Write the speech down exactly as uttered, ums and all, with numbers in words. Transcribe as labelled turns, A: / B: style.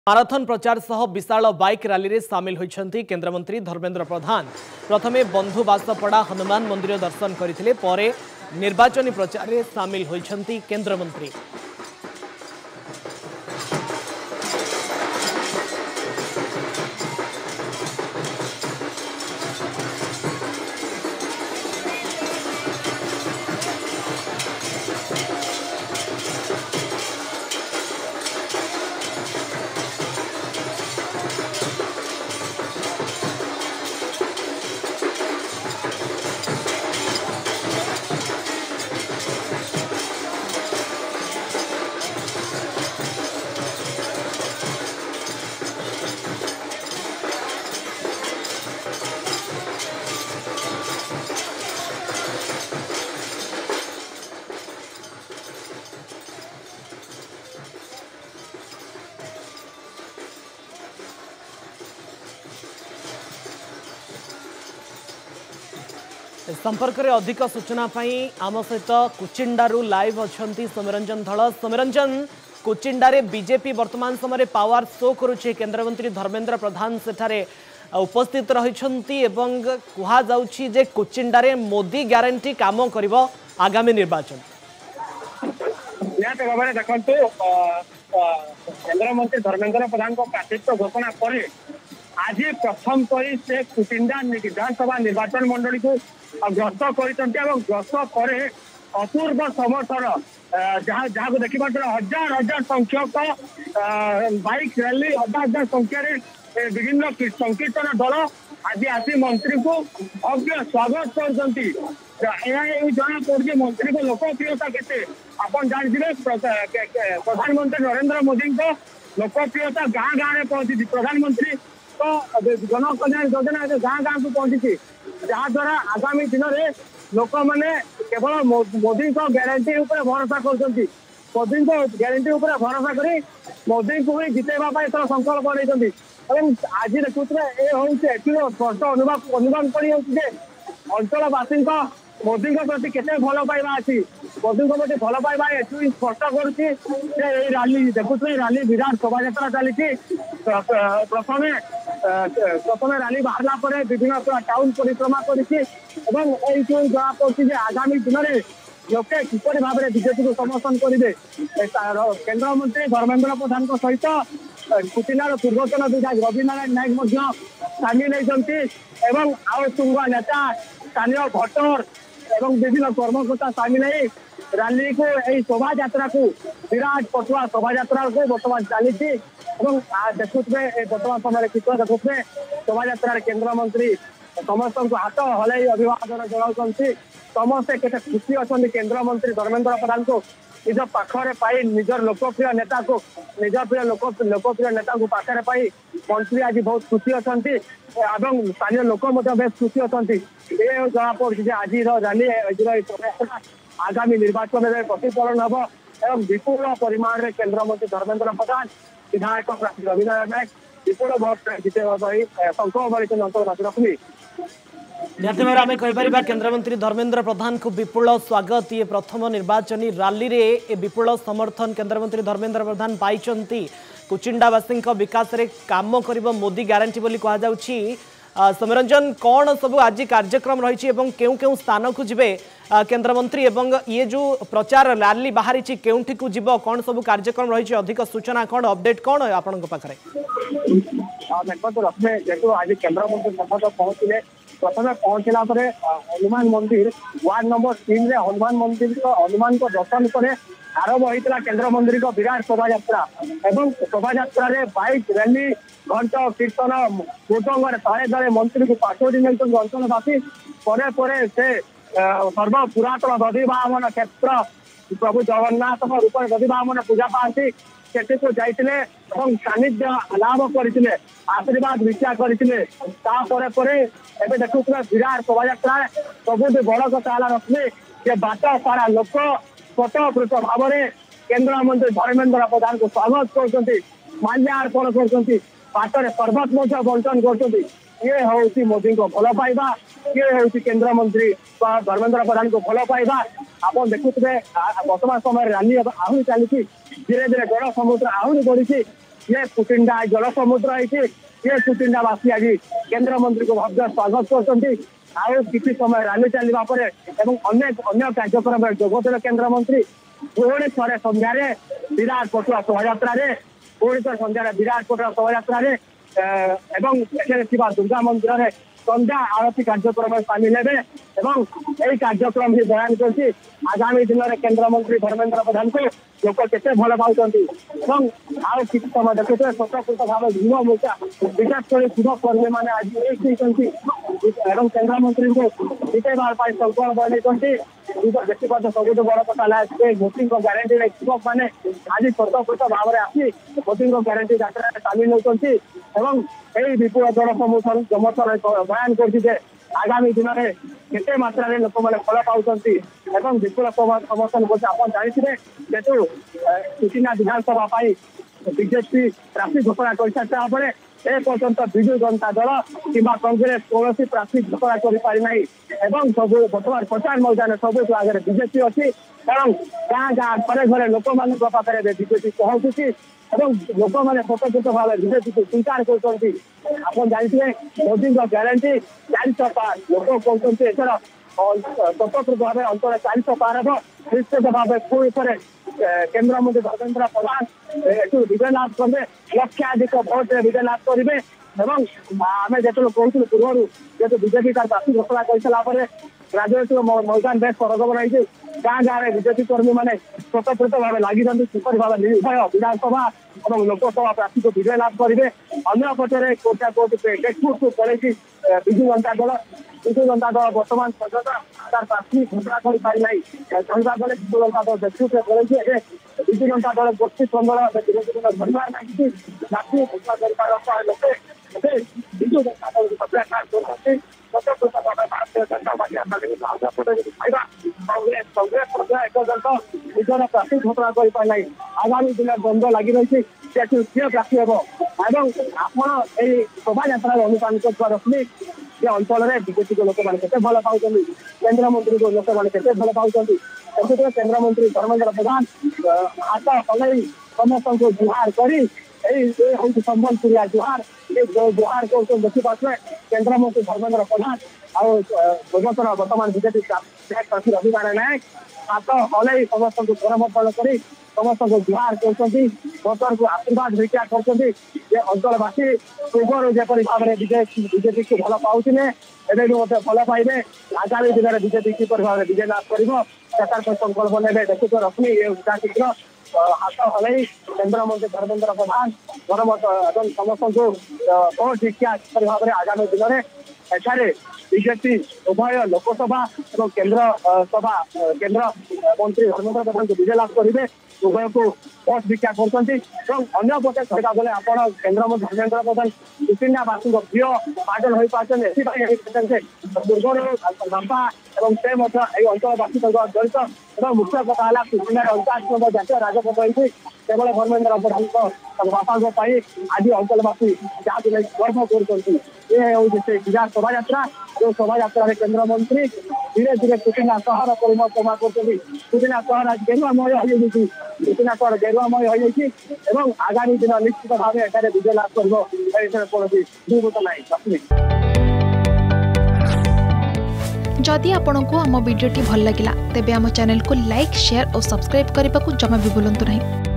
A: Marathon प्रचार सह विशाल bike rally रे सामिल होइछंती केंद्रमंत्री धर्मेंद्र प्रधान। प्रथमे बंधुबासपड़ा हनुमान मंदिर दर्शन करथिले, परे निर्वाचनी प्रचार रे सामिल होइछंती केंद्रमंत्री। संपर्क में अधिक सूचना आम सहित कुचिंडारू लाइव अच्छा सौम्यरंजन धल। सौम्यरंजन, कुचिंडारे बीजेपी वर्तमान समय पावर शो करुचे, केंद्रमंत्री धर्मेंद्र प्रधान सेठारे उपस्थित रही कहुच्छी जे कुचिंडारे मोदी ग्यारंटी काम करिवो आगामी निर्वाचन।
B: देखते केंद्रमंत्री धर्मेंद्र प्रधान को प्रार्थित्व घोषणा पर आज प्रथम करी से कुचिंडा विधानसभा निर्वाचन मंडली को गस्त करस्त पर अपूर्व समर्थन जहाँ जहाँ देखा हजार हजार संख्यक बाइक रैली हजार हजार संख्यार विभिन्न संकीर्तन दल आज आसी मंत्री को भव्य स्वागत कर जना पड़ी मंत्री को लोकप्रियता के आप जानते प्रधानमंत्री नरेंद्र मोदी को लोकप्रियता गाँ गाँव में पहुंची। प्रधानमंत्री तो जन कल्याण योजना गाँ गाँव को पहुंची जहाद्वारा आगामी दिन में लोक मैंने केवल मोदी को ग्यारंटी उपर भरोसा कर मोदी को ग्यारंटी उपर भरोसा कर मोदी को ही जितेबाई एथर संकल्प नहीं। आज देखुए ये स्पष्ट अनुभव अनुमान कर अंचलवासी मोदी प्रति केते भल पाइबा अच्छी मोदी प्रति भल पाइबा एठू स्पष्ट करुच्ची। रैली देखुए रैली विराट शोभा यात्रा चली प्रथम प्रथम रैली बाहरला पर विभिन्न टाउन परिक्रमा करी जना पड़ी आगामी दिन में लोके किपर भाव में बीजेपी को समर्थन करेंगे। केंद्रमंत्री धर्मेंद्र प्रधान सहित कुचिंडार पूर्वतन विधायक रवि नारायण नायक सामिल होती आउ तुंग नेता स्थानीय भोटर एवं विभिन्न कर्मकर्ता सामिल रैली को यही शोभा यात्रा को विराट पटुआ शोभा यात्रा को बर्तमान चली देखुए बर्तमान समय चित्र देखुए शोभा यात्रा केंद्रमंत्री समस्त को हाथ हल अभिवादन जनाऊँ। समस्ते केते खुशी अच्छा केंद्रमंत्री धर्मेंद्र प्रधान को निज पाखरे पाई निजर लोकप्रिय नेता को निज प्रिय लोकप्रिय नेता को पाखरे पाई मंत्री आज बहुत खुशी अच्छा एवं स्थानीय लोक बेस खुशी अच्छा। ये जना पड़ी आज रैली आगामी निर्वाचन में प्रतिफलन हम एवं विपुल परिमाण में केंद्रमंत्री धर्मेंद्र प्रधान विधायक प्रार्थी रवि नारायण नायक विपुल भोट जितेबाई संकल्प बड़ी अंचलवासी रखी।
A: निहती भाव आम कहीपर केंद्रमंत्री धर्मेंद्र प्रधान को विपुल स्वागत। ये प्रथम निर्वाचनी रैली रे विपुल समर्थन केंद्रमंत्री धर्मेंद्र प्रधान पाई कुचिंडावासी विकास रे काम करिबो मोदी ग्यारंटी बोली कहा जाउछि। सौम्यरंजन, कौन सब आज कार्यक्रम रही केउ केउ स्थान को जीवे केंद्रमंत्री एवं ये जो प्रचार रैली बाहरी केउठी को जीव कौन सब कार्यक्रम रही अधिक सूचना कौन अपडेट कौन आपण पाखे?
B: देखो रखने जेतु आज केंद्रमंत्री पहुंचे प्रथम पहुंचला हनुमान मंदिर वार्ड नंबर तीन रे हनुमान मंदिर को हनुमान को दर्शन पर आरंभ होता केंद्र मंदिर को विराट शोभा यात्रा एवं शोभा यात्रा बाइक रैली घंट कीर्तन मृदंग ताले ताले मंत्री को पाछोड़ी नहीं अंचलवासी पर पर से सर्व पुरातन दधि बामन क्षेत्र प्रभु जगन्नाथ रूप दधि बामन पूजा पाती सेठी को जाइए सानिध्य लाभ करते आशीर्वाद भिक्षा करते देखुए विराट शोभा यात्रा सबुठ बड़ कथा रखिए जे बाट सारा लोक स्वतःपूत भाव में केंद्रमंत्री धर्मेंद्र प्रधान को स्वागत कर माल्यार्पण कर बाटर सर्बत बंटन कर ये हूँ मोदी को भल पाइबा ये हूँ केंद्र मंत्री धर्मेंद्र प्रधान को भल पाइबा आप देखुए वर्तमान समय रैली आहरी चली धीरे धीरे गण समुद्र आहरी बढ़ी ये कुटिंडा जल समुद्र है ये कुटिंडावासी आज केंद्र मंत्री को भव्य स्वागत करते आउ किसी समय रैली चलवा पर अनेक अन्य कार्यक्रम जोगदेव केंद्र मंत्री पुणी थे संध्यारे विराट पटुआ शोभा पुणी थे संध्यारे विराट पटुआ शोभा दुर्गा मंदिर में संध्या आरती कार्यक्रम सामिल हे यही कार्यक्रम ही बयान कर आगामी दिन में केंद्र मंत्री धर्मेंद्र प्रधान को लोक केते भल पाँच आउ किसी समय देखते स्वतंत्र भाव भीम मोर्चा विशेष कर युवा कर्मी मैंने आज एक केंद्र मंत्री को जितेबार संकल्प बनई व्यक्तिगत सब बड़ कथा भोटिंग ग्यारंटी युवक मैंने आज स्वतंत्र भाव में आसी भोटिंग ग्यारंटी यात्रा सामिल होती यही विपुल जन समर्थन बयान कर आगामी दिन में केते मात्रा लोक मैंने फल पाँच विपुल समर्थन कर जानते जेतु सुचिना विधानसभा बीजेपी प्रार्थी घोषणा कर एपर्यंत विजु जनता दल कि कांग्रेस कौन प्रार्थी घोषणा कर सब बर्तमान प्रचार मैदान सब आगे बीजेपी अच्छी कारण गाँ गाँ घरे घरे लोक मान पाखे बीजेपी पहुंचुची लोक मैंने स्वतंत्र भाव बीजेपी को स्वीकार कर जानते मोदी ग्यारंटी चार सौ पार लोक कहते एथर स्वतंत्र भाव अंतर चार सौ पार हम निश्चित भाव पुणी थे केंद्र मंत्री धर्मेंद्र प्रधान विजय लाभ करेंगे लक्षाधिक भोट विजय लाभ करेंगे आम जो कहूँ पूर्व जेहतु बीजेपी तार प्रार्थी घोषणा कर राजनीतिक मैदान बेस सरगम रही गाँ गाँव में बीजेपी कर्मी मैंने स्वतंत्र भाव लगी किपर भाव निर्भय विधानसभा और लोकसभा प्रार्थी को विजय लाभ करेंगे अन्य पटे कोटा कोर्ट को पड़े विजु जनता दल विजु जनता दल बर्तमान पर्यटन तार प्रार्थी घोषणा कर पारि कहवा गले विजु जनता दल नेतृत्व करे विजु जनता दल गोष्ठी संदल धरवार लगी जातीय घोषणा कर लोके विजु जनता दल सत्याचार करते स्वतंत्र भाव भारतीय जनता पार्टी कांग्रेस कांग्रेस एपर्यंत निजर प्रार्थी घोषणा कर पारि आगामी दिन द्वंद्व लगी रही किए प्रार्थी हम आपण शोभा यात्रा अनुपानित रखली ये अंचल में बीजेपी को लोक मैंने भल पाँच केंद्र मंत्री को लोक मैंने भल पाँच केंद्र मंत्री धर्मेंद्र प्रधान हाथ हल समस्त को जुहार कर संबलपुरिया जुहार ये जुहार को देखी पारे केंद्र मंत्री धर्मेंद्र प्रधान आर्तन बर्तमान बीजेपी प्रार्थी रविवार नायक हाथ हल समस्त को करमर्पण कर समस्त को जुहार कर भोटर को आशीर्वाद भिक्षा कर अंचलवासी पूर्व जपरी भाव में बीजेपी को भल पाने एवं भी मतलब भल पाइबे आगामी दिन में बीजेपी किपर भाव में विजय लाभ कर संकल्प ने देखुच रखनी ये शीघ्र हाथ हल केंद्र मंत्री धर्मेंद्र प्रधान गणमत समस्त को भोट भिक्षा किपर भाव में आगामी दिन में एठारे बीजेपी उभय लोकसभा और केंद्र सभा केंद्र मंत्री धर्मेंद्र प्रधान को विजय लाभ करेंगे उभय को भोट भिक्षा करते अन्य पटे कहता गले आप केंद्र मंत्री धर्मेंद्र प्रधान कुटिंडावासी प्रिय पाटल हो पार्टी दुर्गढ़ बापा और से अंचलवासी जड़ित और मुख्य कथा है कुटिंडा अंतर जातीय राजपथ रही केवल धर्मेंद्र प्रधान बापा आज अंचलवासी जहाँ गर्व कर ये हूँ से विराट शोभा यात्रा जो शोभा यात्रा केंद्र मंत्री धीरे धीरे कुटिंडा सहर परिक्रमा कर कुटिंडा सहर आज गेरुआमय हो कुटिंडा सहर गेरुआमय हो आगामी दिन निश्चित भाव में विजय लाभ कर कौन दुर्गत ना।
C: जदि आपंक आम भिडी भल लगा तेब आम चैनल को लाइक शेयर और सब्सक्राइब करने को जमा भी भूलु नहीं।